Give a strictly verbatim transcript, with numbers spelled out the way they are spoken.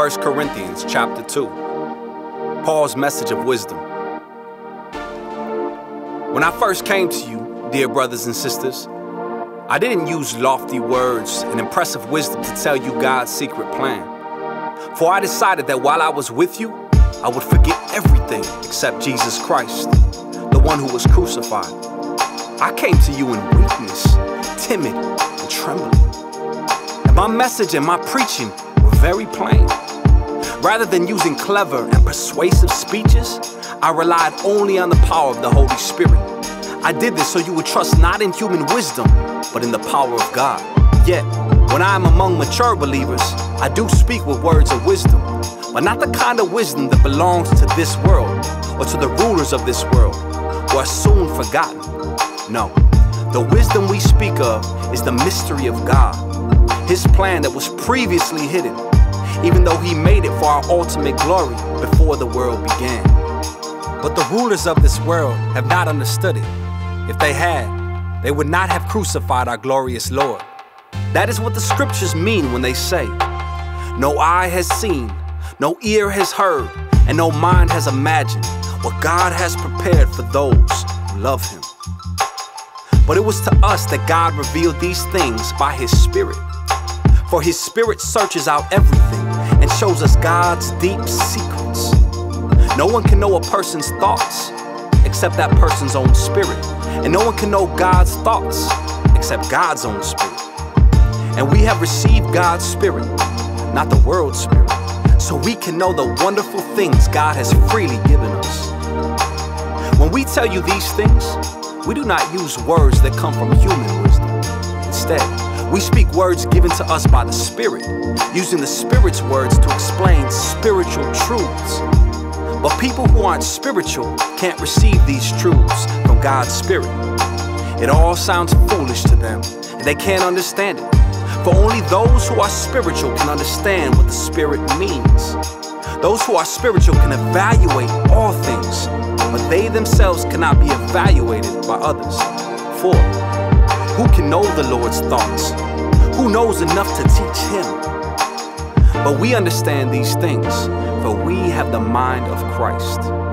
First Corinthians chapter two, Paul's message of wisdom. When I first came to you, dear brothers and sisters, I didn't use lofty words and impressive wisdom to tell you God's secret plan. For I decided that while I was with you, I would forget everything except Jesus Christ, the one who was crucified. I came to you in weakness, timid and trembling. And my message and my preaching were very plain. Rather than using clever and persuasive speeches, I relied only on the power of the Holy Spirit. I did this so you would trust not in human wisdom, but in the power of God. Yet, when I am among mature believers, I do speak with words of wisdom, but not the kind of wisdom that belongs to this world or to the rulers of this world, who are soon forgotten. No, the wisdom we speak of is the mystery of God, His plan that was previously hidden, even though He made it for our ultimate glory before the world began. But the rulers of this world have not understood it. If they had, they would not have crucified our glorious Lord. That is what the scriptures mean when they say, no eye has seen, no ear has heard, and no mind has imagined what God has prepared for those who love Him. But it was to us that God revealed these things by His Spirit. For His Spirit searches out everything and shows us God's deep secrets. No one can know a person's thoughts except that person's own spirit. And no one can know God's thoughts except God's own spirit. And we have received God's Spirit, not the world's spirit, so we can know the wonderful things God has freely given us. When we tell you these things, we do not use words that come from human wisdom. Instead, we speak words given to us by the Spirit, using the Spirit's words to explain spiritual truths. But people who aren't spiritual can't receive these truths from God's Spirit. It all sounds foolish to them, and they can't understand it. For only those who are spiritual can understand what the Spirit means. Those who are spiritual can evaluate all things, but they themselves cannot be evaluated by others. For who can know the Lord's thoughts? Who knows enough to teach Him? But we understand these things, for we have the mind of Christ.